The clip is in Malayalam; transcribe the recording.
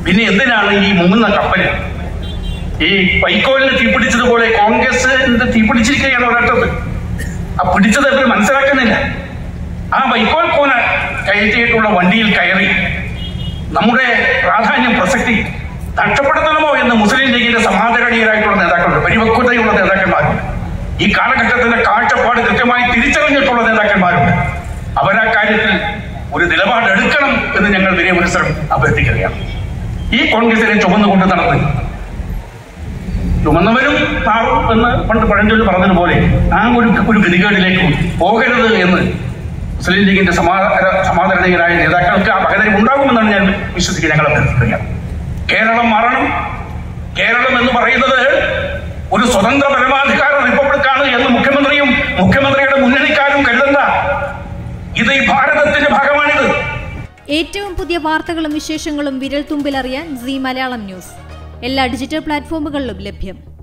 പിന്നെ എന്തിനാണ് ഈ മുങ്ങുന്ന കപ്പല്? ഈ വൈക്കോലിന് തീപിടിച്ചതുപോലെ കോൺഗ്രസിന്റെ തീപിടിച്ചിരിക്കുകയാണ് ഒരറ്റത്ത്. ആ പിടിച്ചത് അവർ മനസ്സിലാക്കുന്നില്ല. ആ വൈക്കോൽ കോന കയറ്റിയിട്ടുള്ള വണ്ടിയിൽ കയറി നമ്മുടെ പ്രാധാന്യം പ്രസക്തി നഷ്ടപ്പെടുത്തണമോ എന്ന് മുസ്ലിം ലീഗിന്റെ സമാധാരണീയരായിട്ടുള്ള നേതാക്കളുണ്ട്, പരിപക്വതയുള്ള നേതാക്കന്മാരുണ്ട്, ഈ കാലഘട്ടത്തിന്റെ കാഴ്ചപ്പാട് കൃത്യമായി തിരിച്ചറിഞ്ഞിട്ടുള്ള നേതാക്കന്മാരുണ്ട്. അവരാ കാര്യത്തിൽ ഒരു നിലപാടെടുക്കണം എന്ന് ഞങ്ങൾ വിനയമനുസരം അഭ്യർത്ഥിക്കുകയാണ്. ഈ കോൺഗ്രസിനെ ചുമന്നുകൊണ്ട് നടന്ന് ചുമന്നവരും താറും എന്ന് പണ്ട് പഴഞ്ചൊല്ല് പറഞ്ഞതുപോലെ ആ ഒരു ഗതികേടിലേക്ക് പോകരുത് എന്ന് മുസ്ലിം ലീഗിന്റെ സമാധാരണീയരായ നേതാക്കൾക്ക് ആ പകരം ഉണ്ടാകുമെന്നാണ് ഞാൻ വിശ്വസിക്കുക. ഞങ്ങൾ അഭ്യർത്ഥിക്കുകയാണ്. കേരളം മാറണം. കേരളം എന്ന് പറയുന്നത് ഒരു സ്വതന്ത്ര പരമാധികാര റിപ്പബ്ലിക്കാണ് എന്ന് മുഖ്യമന്ത്രിയുടെ മുന്നണിക്കാരും കരുതണ്ട. ഇത് ഈ ഭാരതത്തിന്റെ ഭാഗമാണിത്. ഏറ്റവും പുതിയ വാർത്തകളും വിശേഷങ്ങളും വിരൽ തുമ്പിലറിയാൻ സീ മലയാളം ന്യൂസ് എല്ലാ ഡിജിറ്റൽ പ്ലാറ്റ്ഫോമുകളിലും ലഭ്യം.